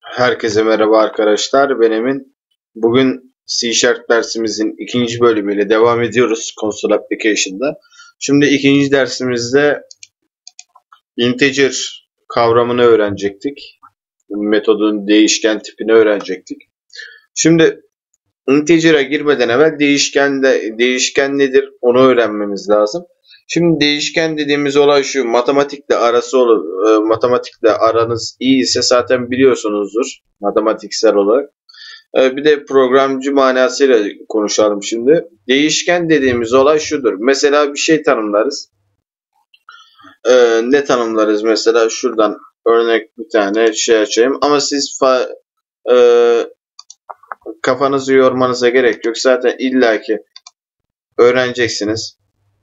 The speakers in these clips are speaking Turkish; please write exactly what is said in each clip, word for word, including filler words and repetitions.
Herkese merhaba arkadaşlar. Ben Emin. Bugün C Sharp dersimizin ikinci bölümüyle devam ediyoruz Console Application'da. Şimdi ikinci dersimizde integer kavramını öğrenecektik. Metodun değişken tipini öğrenecektik. Şimdi integer'a girmeden evvel değişken de değişken nedir onu öğrenmemiz lazım. Şimdi değişken dediğimiz olay şu: matematikle arası olur. E, matematikle aranız iyi ise zaten biliyorsunuzdur matematiksel olarak. E, bir de programcı manasıyla konuşalım şimdi. Değişken dediğimiz olay şudur. Mesela bir şey tanımlarız. E, ne tanımlarız mesela? Şuradan örnek bir tane şey açayım. Ama siz fa, e, kafanızı yormanıza gerek yok. Zaten illaki öğreneceksiniz.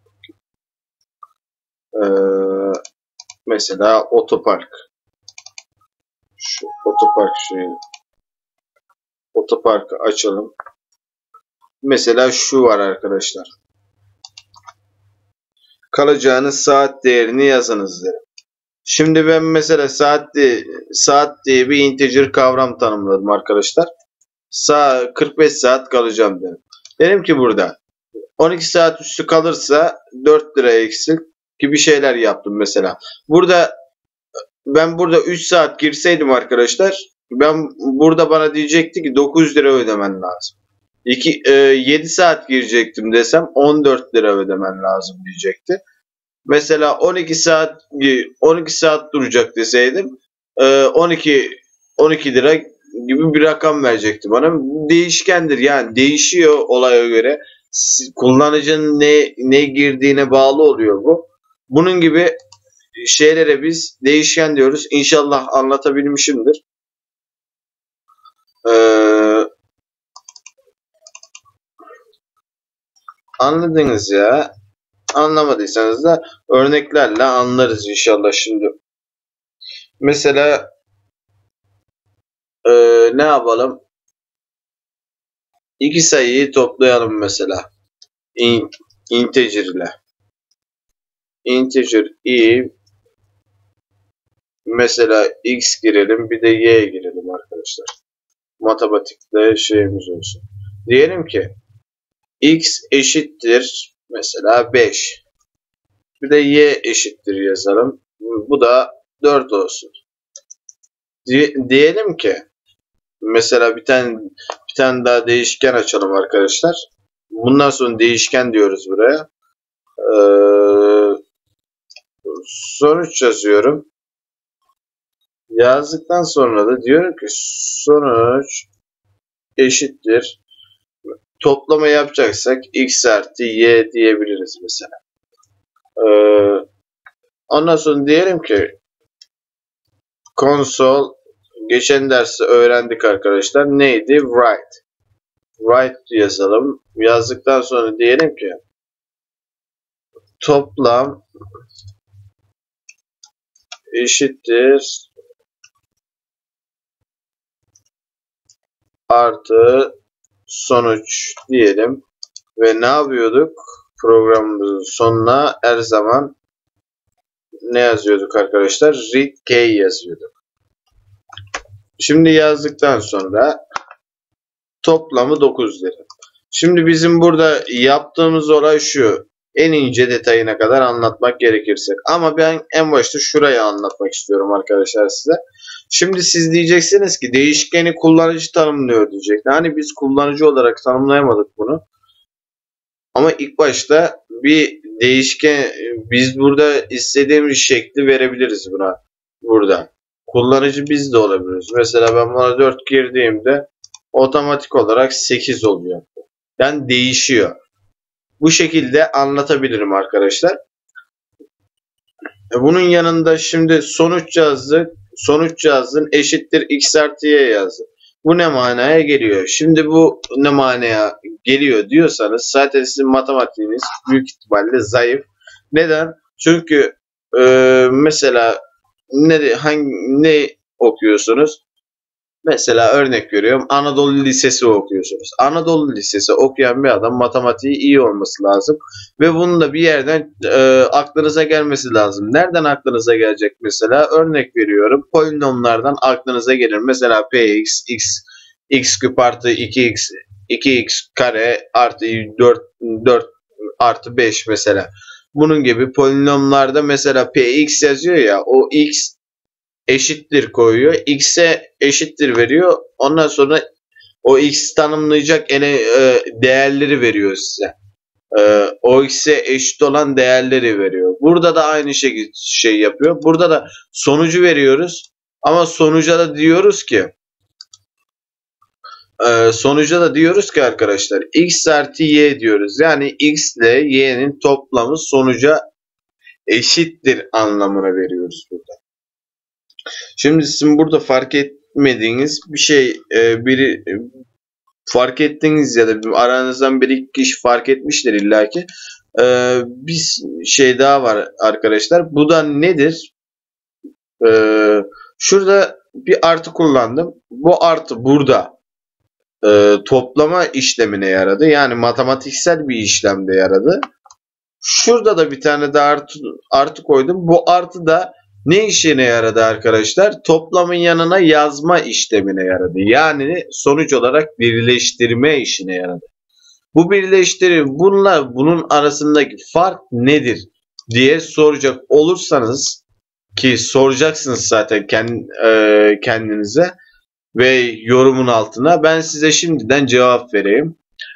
Ee, mesela otopark. Şu otopark şeyi. Otoparkı açalım. Mesela şu var arkadaşlar. Kalacağınız saat değerini yazınız derim. Şimdi ben mesela saat diye, saat diye bir integer kavram tanımladım arkadaşlar. Sa kırk beş saat kalacağım derim. Dedim ki burada on iki saat üstü kalırsa dört lira eksik gibi şeyler yaptım mesela. Burada ben burada üç saat girseydim arkadaşlar, ben burada bana diyecekti ki dokuz lira ödemen lazım. iki, e, yedi saat girecektim desem on dört lira ödemen lazım diyecekti. Mesela on iki saat on iki saat duracak deseydim e, on iki on iki lira gibi bir rakam verecekti bana. Değişkendir yani, değişiyor olaya göre. Kullanıcının ne ne girdiğine bağlı oluyor bu. Bunun gibi şeylere biz değişken diyoruz. İnşallah anlatabilmişimdir. Ee, anladınız ya. Anlamadıysanız da örneklerle anlarız inşallah şimdi. Mesela e, ne yapalım? İki sayıyı toplayalım mesela. In, integer ile. Integer i mesela x girelim, bir de y girelim arkadaşlar. Matematikte şeyimiz olsun. Diyelim ki x eşittir mesela beş. Bir de y eşittir yazalım. Bu da dört olsun. Diyelim ki mesela bir tane bir tane daha değişken açalım arkadaşlar. Bundan sonra değişken diyoruz buraya. Ee, sonuç yazıyorum. Yazdıktan sonra da diyorum ki sonuç eşittir. Toplama yapacaksak x artı y diyebiliriz mesela. Ee, ondan sonra diyelim ki console, geçen derste öğrendik arkadaşlar. Neydi? Write. Write yazalım. Yazdıktan sonra diyelim ki toplam eşittir artı sonuç diyelim. Ve ne yapıyorduk? Programımızın sonuna her zaman ne yazıyorduk arkadaşlar? Read key yazıyorduk. Şimdi yazdıktan sonra toplamı dokuz lira. Şimdi bizim burada yaptığımız olay şu. En ince detayına kadar anlatmak gerekirse. Ama ben en başta şurayı anlatmak istiyorum arkadaşlar size. Şimdi siz diyeceksiniz ki değişkeni kullanıcı tanımlıyor diyecek. Hani biz kullanıcı olarak tanımlayamadık bunu. Ama ilk başta bir değişken, biz burada istediğimiz şekli verebiliriz buna. Burada. Kullanıcı biz de olabiliriz. Mesela ben buna dört girdiğimde otomatik olarak sekiz oluyor. Yani değişiyor. Bu şekilde anlatabilirim arkadaşlar. Bunun yanında şimdi sonuç yazdık. Sonuç yazdın eşittir x artı y yazdı. Bu ne manaya geliyor? Şimdi bu ne manaya geliyor diyorsanız zaten sizin matematiğiniz büyük ihtimalle zayıf. Neden? Çünkü e, mesela ne hangi ne okuyorsunuz? Mesela örnek veriyorum, Anadolu Lisesi okuyorsunuz. Anadolu Lisesi okuyan bir adam matematiği iyi olması lazım. Ve bunun da bir yerden e, aklınıza gelmesi lazım. Nereden aklınıza gelecek mesela? Örnek veriyorum, polinomlardan aklınıza gelir. Mesela px, x, x küp artı iki x, iki x kare artı dört, dört artı beş mesela. Bunun gibi polinomlarda mesela px yazıyor ya, o x eşittir koyuyor. X'e eşittir veriyor. Ondan sonra o x tanımlayacak ene, e, değerleri veriyor size. E, o x'e eşit olan değerleri veriyor. Burada da aynı şekilde şey yapıyor. Burada da sonucu veriyoruz. Ama sonuca da diyoruz ki e, sonuca da diyoruz ki arkadaşlar, x artı y diyoruz. Yani x ile y'nin toplamı sonuca eşittir anlamına veriyoruz burada. Şimdi sizin burada fark etmediğiniz bir şey, e, biri e, fark ettiğiniz ya da aranızdan bir iki kişi fark etmiştir illaki. E, bir şey daha var arkadaşlar. Bu da nedir? E, şurada bir artı kullandım. Bu artı burada e, toplama işlemine yaradı. Yani matematiksel bir işlemde yaradı. Şurada da bir tane de artı, artı koydum. Bu artı da ne işine yaradı arkadaşlar? Toplamın yanına yazma işlemine yaradı. Yani sonuç olarak birleştirme işine yaradı. Bu birleştirme, bunlar, bunun arasındaki fark nedir diye soracak olursanız, ki soracaksınız zaten kendinize ve yorumun altına, ben size şimdiden cevap vereyim.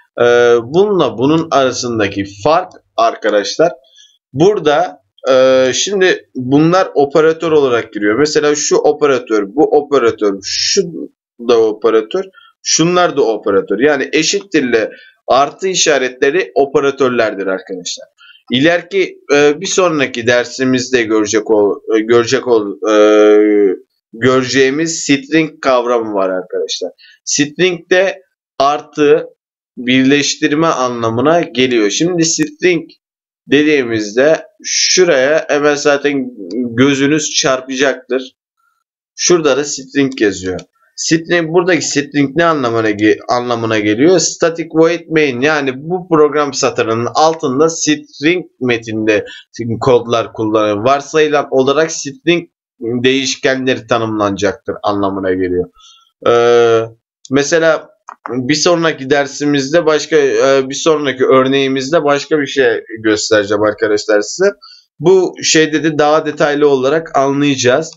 Bununla bunun arasındaki fark arkadaşlar, burada Ee, şimdi bunlar operatör olarak giriyor. Mesela şu operatör, bu operatör, şu da operatör, şunlar da operatör. Yani eşittirle artı işaretleri operatörlerdir arkadaşlar. İleriki e, bir sonraki dersimizde görecek ol, görecek ol, e, göreceğimiz string kavramı var arkadaşlar. String de artı birleştirme anlamına geliyor. Şimdi string dediğimizde şuraya hemen zaten gözünüz çarpacaktır. Şurada da string yazıyor. String, buradaki string ne anlamına, anlamına geliyor? Static void main, yani bu program satırının altında string metinde kodlar kullanılır. Varsayılan olarak string değişkenleri tanımlanacaktır anlamına geliyor. Ee, mesela bir sonraki dersimizde başka bir sonraki örneğimizde başka bir şey göstereceğim arkadaşlar size. Bu şeyde de daha detaylı olarak anlayacağız.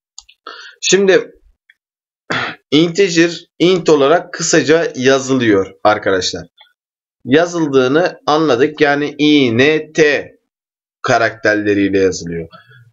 Şimdi integer int olarak kısaca yazılıyor arkadaşlar. Yazıldığını anladık. Yani int karakterleriyle yazılıyor.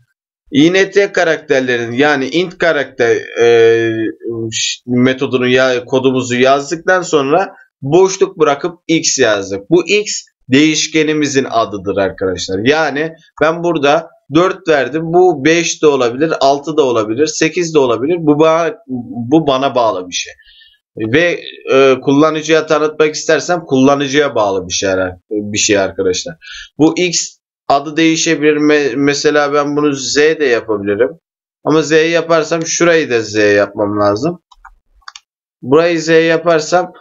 int karakterlerin, yani int karakter e, metodunu ya kodumuzu yazdıktan sonra boşluk bırakıp x yazdık. Bu x değişkenimizin adıdır arkadaşlar. Yani ben burada dört verdim. Bu beş de olabilir, altı da olabilir, sekiz de olabilir. Bu bana, bu bana bağlı bir şey. Ve e, kullanıcıya tanıtmak istersem kullanıcıya bağlı bir şey, bir şey arkadaşlar. Bu x adı değişebilir. Mesela ben bunu z de yapabilirim. Ama z yaparsam şurayı da z yapmam lazım. Burayı z yaparsam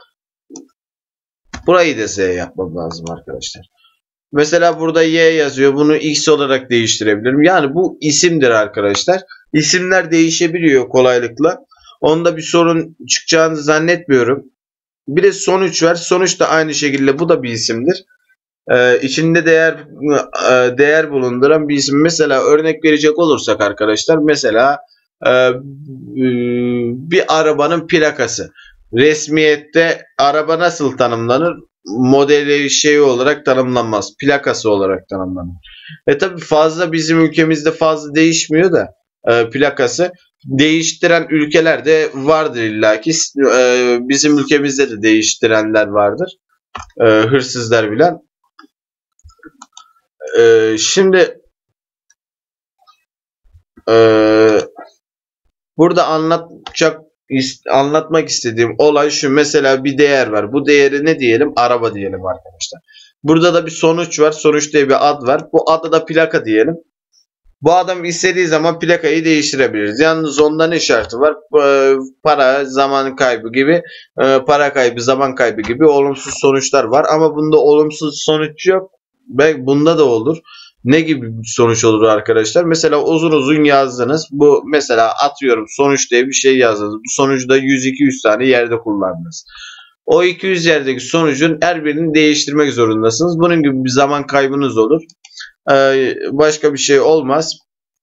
burayı da z yapmam lazım arkadaşlar. Mesela burada y yazıyor. Bunu x olarak değiştirebilirim. Yani bu isimdir arkadaşlar. İsimler değişebiliyor kolaylıkla. Onda bir sorun çıkacağını zannetmiyorum. Bir de sonuç var. Sonuç da aynı şekilde, bu da bir isimdir. Ee, içinde değer e, değer bulunduran bir isim. Mesela örnek verecek olursak arkadaşlar, mesela e, bir arabanın plakası. Resmiyette araba nasıl tanımlanır? Modeli şey olarak tanımlanmaz. Plakası olarak tanımlanır. E tabi fazla bizim ülkemizde fazla değişmiyor da e, plakası. Değiştiren ülkeler de vardır illaki. E, bizim ülkemizde de değiştirenler vardır. E, hırsızlar bilen. Ee, şimdi e, burada anlatacak anlatmak istediğim olay şu. Mesela bir değer var. Bu değeri ne diyelim? Araba diyelim arkadaşlar. Burada da bir sonuç var. Sonuç diye bir ad var. Bu adı da plaka diyelim. Bu adam istediği zaman plakayı değiştirebilir. Yalnız onda ne şartı var? Para, zaman kaybı gibi, para kaybı, zaman kaybı gibi olumsuz sonuçlar var. Ama bunda olumsuz sonuç yok. Belki bunda da olur. Ne gibi bir sonuç olur arkadaşlar? Mesela uzun uzun yazdınız. Bu mesela atıyorum sonuç diye bir şey yazdınız. Bu sonucu da yüz iki yüz tane yerde kullandınız. O iki yüz yerdeki sonucun her birini değiştirmek zorundasınız. Bunun gibi bir zaman kaybınız olur. Ee, başka bir şey olmaz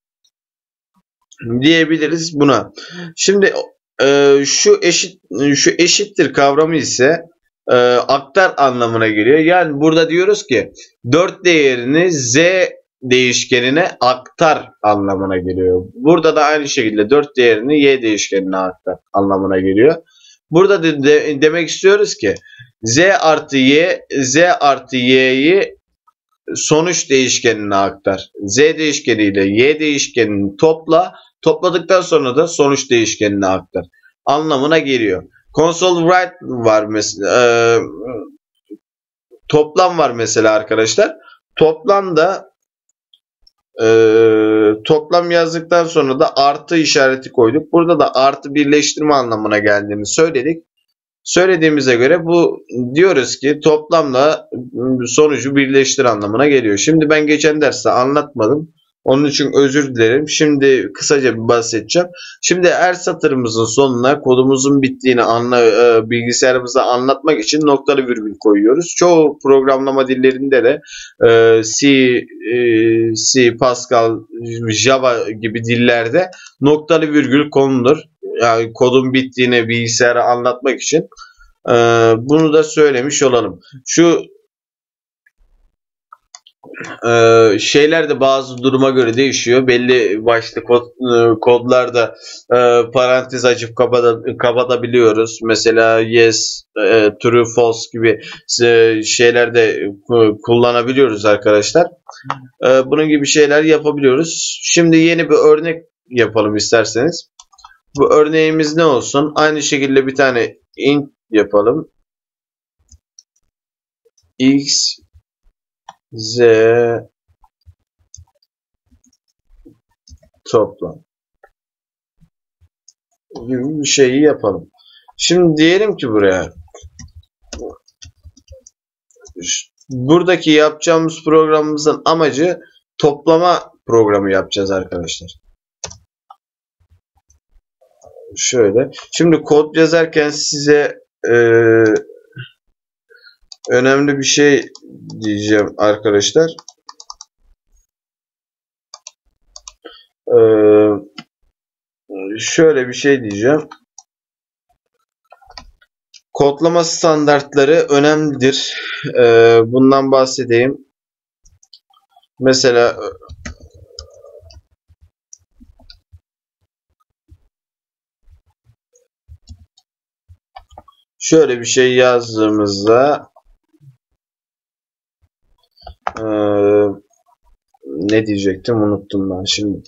diyebiliriz buna. Şimdi e, şu eşit şu eşittir kavramı ise e, aktar anlamına geliyor. Yani burada diyoruz ki dört değerini z değişkenine aktar anlamına geliyor. Burada da aynı şekilde dört değerini y değişkenine aktar anlamına geliyor. Burada de, de, demek istiyoruz ki z artı y, z artı y'yi sonuç değişkenine aktar. Z değişkeni ile y değişkenini topla. Topladıktan sonra da sonuç değişkenine aktar anlamına geliyor. Console write var mesela. E, toplam var mesela arkadaşlar. Toplamda e, toplam yazdıktan sonra da artı işareti koyduk. Burada da artı birleştirme anlamına geldiğini söyledik. Söylediğimize göre bu diyoruz ki toplamla sonucu birleştir anlamına geliyor. Şimdi ben geçen derste anlatmadım. Onun için özür dilerim. Şimdi kısaca bir bahsedeceğim. Şimdi her satırımızın sonuna kodumuzun bittiğini anla, e, bilgisayarımıza anlatmak için noktalı virgül koyuyoruz. Çoğu programlama dillerinde de e, C, e, C, Pascal, Java gibi dillerde noktalı virgül konulur. Yani kodun bittiğini bilgisayara anlatmak için e, bunu da söylemiş olalım. Şu e, şeyler de bazı duruma göre değişiyor. Belli başlı kod, e, kodlarda e, parantez açıp kapatabiliyoruz. Mesela yes, e, true, false gibi e, şeyler de e, kullanabiliyoruz arkadaşlar. E, bunun gibi şeyler yapabiliyoruz. Şimdi yeni bir örnek yapalım isterseniz. Bu örneğimiz ne olsun? Aynı şekilde bir tane int yapalım. X, Z toplam gibi bir şeyi yapalım. Şimdi diyelim ki buraya buradaki yapacağımız programımızın amacı toplama programı yapacağız arkadaşlar. Şöyle. Şimdi kod yazarken size e, önemli bir şey diyeceğim arkadaşlar. Ee, şöyle bir şey diyeceğim. Kodlama standartları önemlidir. Ee, bundan bahsedeyim. Mesela şöyle bir şey yazdığımızda Ee, ne diyecektim unuttum ben şimdi.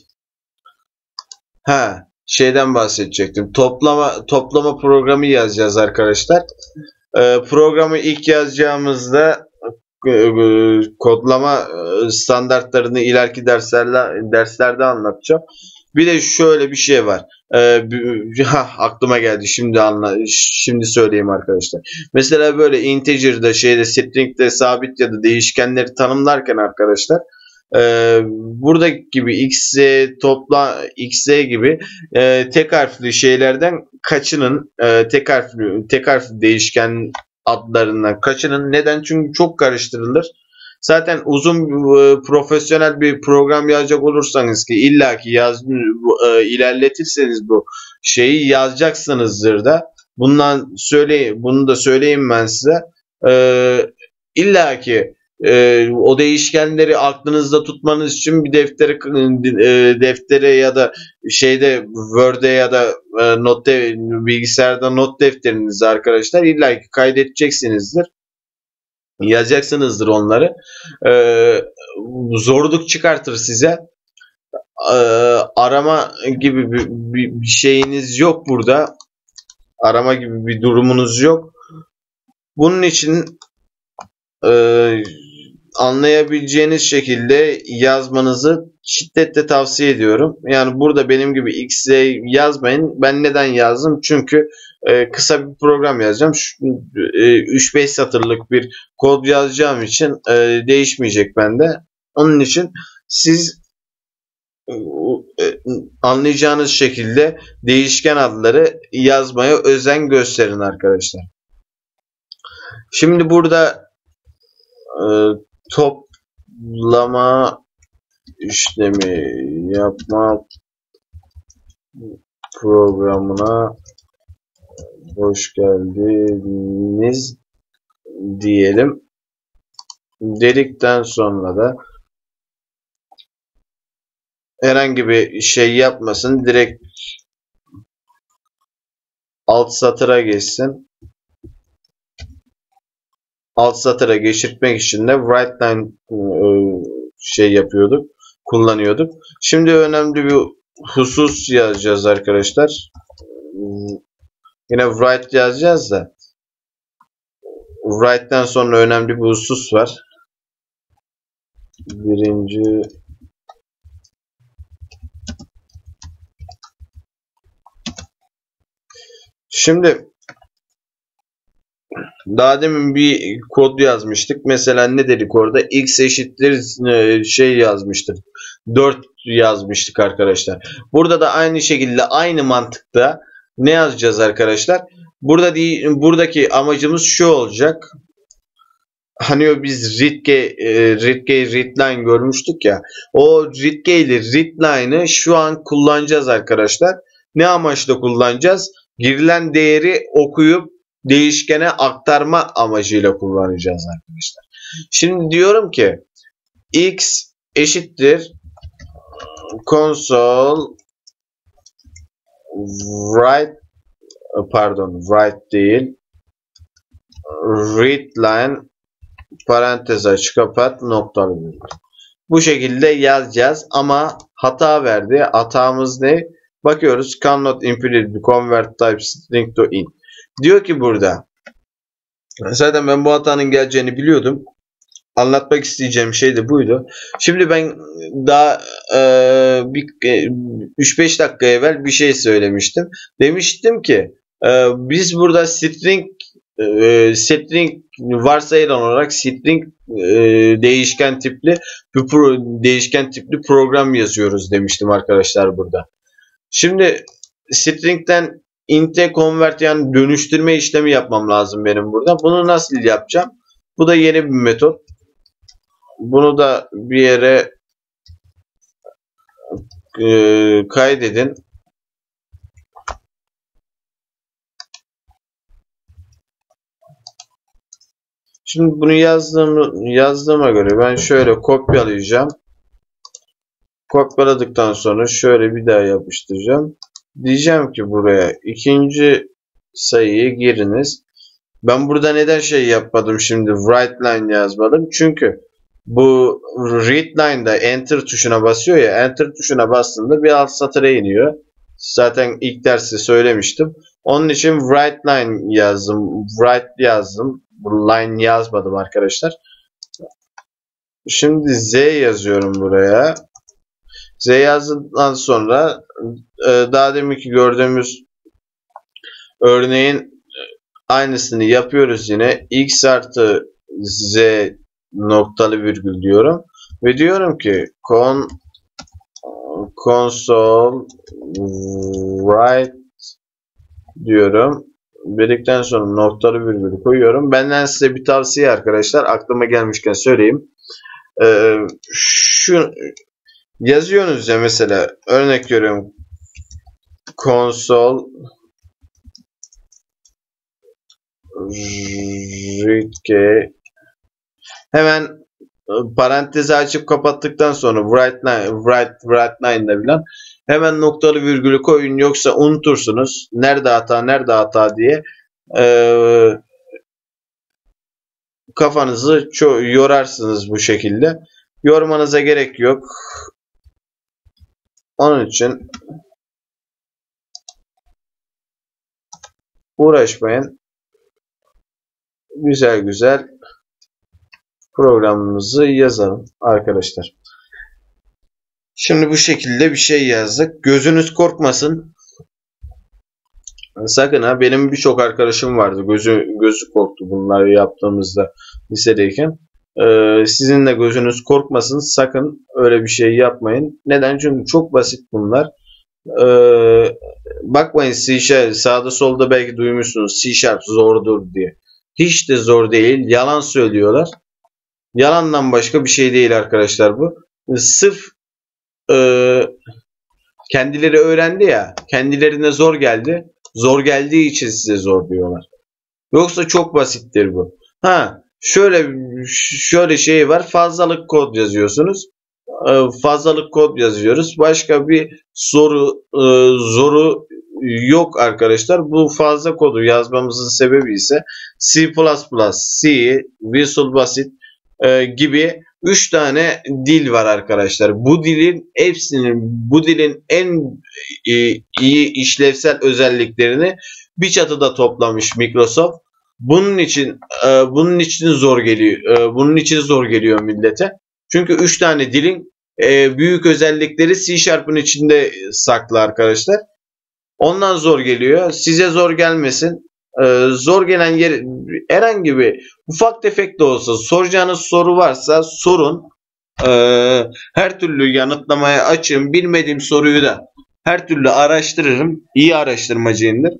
Ha, şeyden bahsedecektim. Toplama toplama programı yazacağız arkadaşlar. Ee, programı ilk yazacağımızda e, kodlama standartlarını ileriki derslerde derslerde anlatacağım. Bir de şöyle bir şey var. Ee, ha, aklıma geldi. Şimdi anla, şimdi söyleyeyim arkadaşlar. Mesela böyle integer'da, şeyde, string'de sabit ya da değişkenleri tanımlarken arkadaşlar, e, buradaki gibi x, topla x gibi e, tek harfli şeylerden kaçının e, tek harfli tek harfli değişken adlarından kaçının. Neden? Çünkü çok karıştırılır. Zaten uzun e, profesyonel bir program yazacak olursanız ki illaki yaz e, ilerletirseniz bu şeyi yazacaksınızdır da. Bundan söyle bunu da söyleyeyim ben size. E, illaki e, o değişkenleri aklınızda tutmanız için bir deftere e, deftere ya da şeyde Word'e ya da e, not de, bilgisayarda not defterinizi arkadaşlar illaki kaydedeceksinizdir. Yazacaksınızdır onları. Ee, zorluk çıkartır size. Ee, arama gibi bir, bir, bir şeyiniz yok burada. Arama gibi bir durumunuz yok. Bunun için e, anlayabileceğiniz şekilde yazmanızı şiddetle tavsiye ediyorum. Yani burada benim gibi X'e yazmayın. Ben neden yazdım? Çünkü e, kısa bir program yazacağım. E, üç beş satırlık bir kod yazacağım için e, değişmeyecek bende. Onun için siz e, anlayacağınız şekilde değişken adları yazmaya özen gösterin arkadaşlar. Şimdi burada e, toplama işlemi yapma programına hoş geldiniz diyelim. Dedikten sonra da herhangi bir şey yapmasın. Direkt alt satıra geçsin. Alt satıra geçirtmek için de write line şey yapıyorduk. Kullanıyorduk. Şimdi önemli bir husus yazacağız arkadaşlar. Yine write yazacağız da write'den sonra önemli bir husus var. Birinci Şimdi daha demin bir kod yazmıştık. Mesela ne dedik orada? X eşittir şey yazmıştık. dört yazmıştık arkadaşlar. Burada da aynı şekilde aynı mantıkta ne yazacağız arkadaşlar? Burada değil, buradaki amacımız şu olacak. Hani biz readkey, readkey, readline görmüştük ya. O readkey ile readline'ı şu an kullanacağız arkadaşlar. Ne amaçla kullanacağız? Girilen değeri okuyup değişkene aktarma amacıyla kullanacağız arkadaşlar. Şimdi diyorum ki x eşittir console write pardon write değil readline parantez aç kapat noktalı virgül. Bu şekilde yazacağız ama hata verdi. Hatamız ne? Bakıyoruz. Cannot implicitly convert type string to int. Diyor ki burada. Zaten ben bu hatanın geleceğini biliyordum. Anlatmak isteyeceğim şey de buydu. Şimdi ben daha e, bir üç beş dakika evvel bir şey söylemiştim. Demiştim ki e, biz burada string e, string varsayılan olarak string e, değişken tipli bir pro, değişken tipli program yazıyoruz demiştim arkadaşlar burada. Şimdi string'den int'e convert yani dönüştürme işlemi yapmam lazım benim burada. Bunu nasıl yapacağım? Bu da yeni bir metot. Bunu da bir yere e, kaydedin. Şimdi bunu yazdığım, yazdığıma göre ben şöyle kopyalayacağım. Kopyaladıktan sonra şöyle bir daha yapıştıracağım. Diyeceğim ki buraya ikinci sayıyı giriniz. Ben burada neden şey yapmadım şimdi write line yazmadım? Çünkü bu readline'da enter tuşuna basıyor ya, enter tuşuna bastığında bir alt satıra iniyor. Zaten ilk derste söylemiştim. Onun için write line yazdım. Write yazdım. Bu line yazmadım arkadaşlar. Şimdi Z yazıyorum buraya. Z yazdıktan sonra daha deminki gördüğümüz örneğin aynısını yapıyoruz yine. X artı Z noktalı virgül diyorum. Ve diyorum ki con, console write diyorum. Dedikten sonra noktalı virgül koyuyorum. Benden size bir tavsiye arkadaşlar. Aklıma gelmişken söyleyeyim. Ee, şu yazıyorsunuz ya mesela örnek veriyorum. Console readkey hemen parantezi açıp kapattıktan sonra write line, write, write line'da bilen hemen noktalı virgülü koyun yoksa unutursunuz. Nerede hata, nerede hata diye ee, kafanızı çok yorarsınız bu şekilde. Yormanıza gerek yok. Onun için uğraşmayın. Güzel güzel programımızı yazalım arkadaşlar. Şimdi bu şekilde bir şey yazdık. Gözünüz korkmasın. Sakın ha, benim birçok arkadaşım vardı. Gözü gözü korktu bunları yaptığımızda lisedeyken. Ee, sizin de gözünüz korkmasın. Sakın öyle bir şey yapmayın. Neden? Çünkü çok basit bunlar. Ee, bakmayın C Sharp, sağda solda belki duymuşsunuz C Sharp zordur diye. Hiç de zor değil. Yalan söylüyorlar. Yalandan başka bir şey değil arkadaşlar bu. Sırf e, kendileri öğrendi ya, kendilerine zor geldi. Zor geldiği için size zor diyorlar. Yoksa çok basittir bu. Ha, şöyle şöyle şey var. Fazlalık kod yazıyorsunuz. Fazlalık kod yazıyoruz. Başka bir soru zoru yok arkadaşlar. Bu fazla kodu yazmamızın sebebi ise C plus plus, C, Visual Basic gibi üç tane dil var arkadaşlar. Bu dilin hepsinin, bu dilin en iyi işlevsel özelliklerini bir çatıda toplamış Microsoft. Bunun için bunun için zor geliyor. Bunun için zor geliyor millete. Çünkü üç tane dilin büyük özellikleri C Sharp'ın içinde saklı arkadaşlar. Ondan zor geliyor. Size zor gelmesin. Zor gelen yer, herhangi bir ufak tefek de olsa soracağınız soru varsa sorun. Her türlü yanıtlamaya açığım. Bilmediğim soruyu da her türlü araştırırım. İyi araştırmacıyımdır.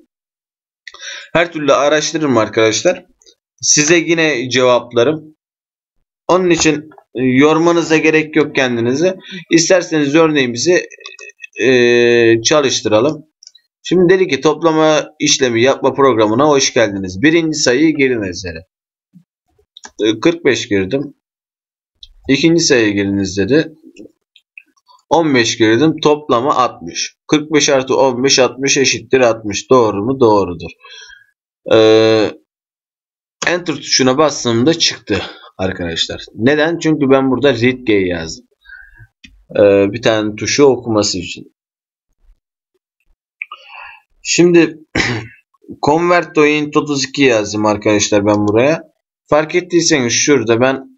Her türlü araştırırım arkadaşlar. Size yine cevaplarım. Onun için yormanıza gerek yok kendinizi. İsterseniz örneğimizi e, çalıştıralım. Şimdi dedi ki toplama işlemi yapma programına hoş geldiniz. Birinci sayıyı giriniz dedi. kırk beş girdim. İkinci sayıya giriniz dedi. on beş girdim. Toplama altmış. kırk beş artı on beş altmış eşittir altmış. Doğru mu? Doğrudur. Ee, Enter tuşuna bastığımda çıktı arkadaşlar. Neden? Çünkü ben burada read G yazdım. Ee, bir tane tuşu okuması için. Şimdi convert to int otuz iki yazdım arkadaşlar ben buraya. Fark ettiyseniz şurada ben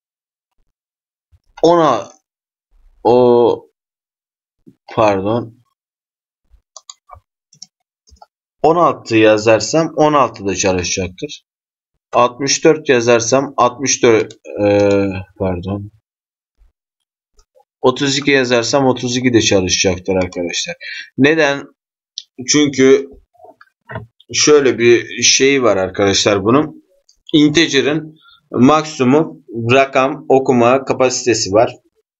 ona o pardon on altı yazarsam on altıda çalışacaktır. altmış dört yazarsam altmış dört e, pardon otuz iki yazarsam otuz iki de çalışacaktır arkadaşlar. Neden? Çünkü şöyle bir şey var arkadaşlar bunun. Integer'ın maksimum rakam okuma kapasitesi var.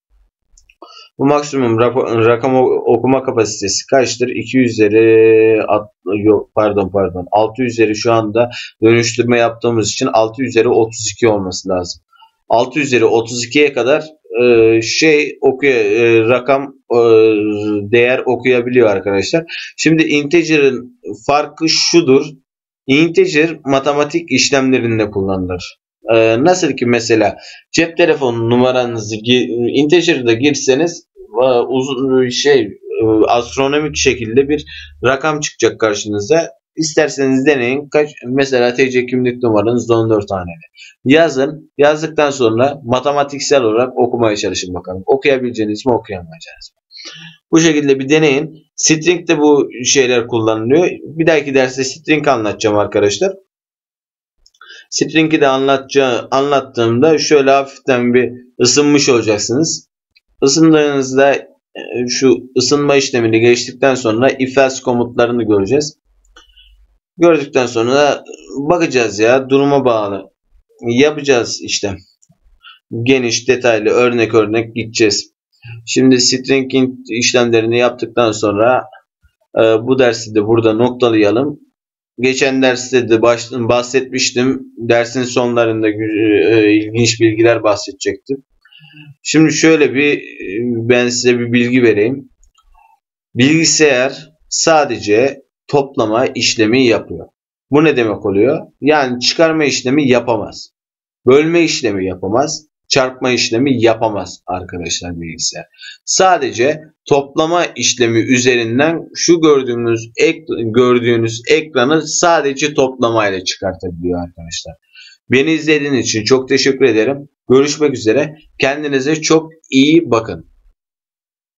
Bu maksimum rakam okuma kapasitesi kaçtır? iki üzeri yok pardon pardon altı üzeri şu anda dönüştürme yaptığımız için altı üzeri otuz iki olması lazım. altı üzeri otuz ikiye kadar e, şey okuya e, rakam e, değer okuyabiliyor arkadaşlar. Şimdi integer'ın farkı şudur. Integer matematik işlemlerinde kullanılır. Ee, nasıl ki mesela cep telefonu numaranızı integer'da girseniz uzun şey astronomik şekilde bir rakam çıkacak karşınıza. İsterseniz deneyin. Kaç mesela T C kimlik numaranız on dört haneli. Yazın. Yazdıktan sonra matematiksel olarak okumaya çalışın bakalım. Okuyabileceğiniz mi, okuyamayacağınız mı? Bu şekilde bir deneyin. String'de bu şeyler kullanılıyor. Bir dahaki derste string anlatacağım arkadaşlar. String'i de anlatacağım, anlattığımda şöyle hafiften bir ısınmış olacaksınız. Isındığınızda şu ısınma işlemini geçtikten sonra if else komutlarını göreceğiz. Gördükten sonra bakacağız ya, duruma bağlı. Yapacağız işte. Geniş, detaylı, örnek örnek gideceğiz. Şimdi string işlemlerini yaptıktan sonra e, bu dersi de burada noktalayalım. Geçen derste de baş, bahsetmiştim. Dersin sonlarında e, ilginç bilgiler bahsedecektim. Şimdi şöyle bir ben size bir bilgi vereyim. Bilgisayar sadece toplama işlemi yapıyor. Bu ne demek oluyor? Yani çıkarma işlemi yapamaz. Bölme işlemi yapamaz. Çarpma işlemi yapamaz arkadaşlar bilgisayar. Sadece toplama işlemi üzerinden şu gördüğünüz ek, gördüğünüz ekranı sadece toplamayla çıkartabiliyor arkadaşlar. Beni izlediğiniz için çok teşekkür ederim. Görüşmek üzere. Kendinize çok iyi bakın.